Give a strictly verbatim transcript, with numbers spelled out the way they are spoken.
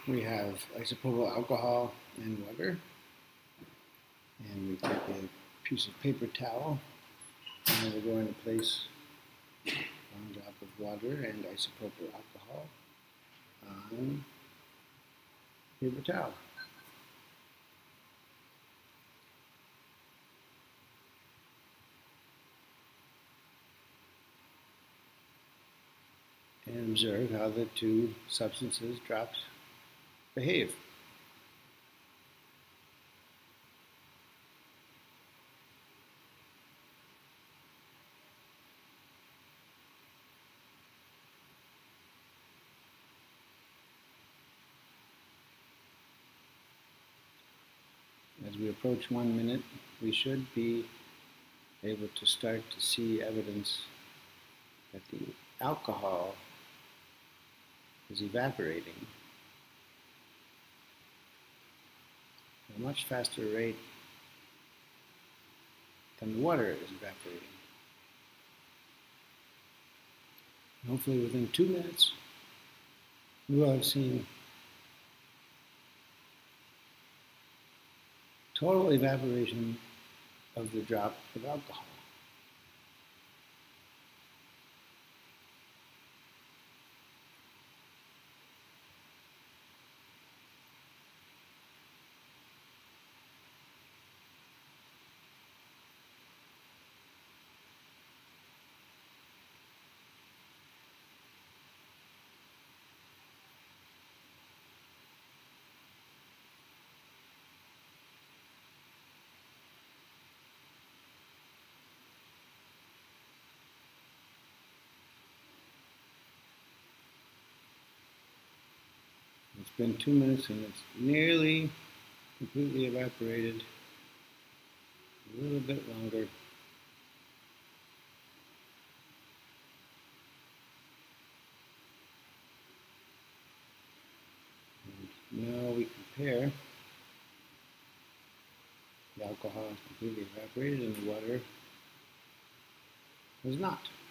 We have isopropyl alcohol and water, and we take a piece of paper towel, and we're going to place one drop of water and isopropyl alcohol on paper towel. And observe how the two substances, drops, behave. As we approach one minute, we should be able to start to see evidence that the alcohol is evaporating at a much faster rate than the water is evaporating. And hopefully within two minutes, we will have seen total evaporation of the drop of alcohol. It's been two minutes and it's nearly completely evaporated. A little bit longer. And now we compare. The alcohol is completely evaporated and the water is not.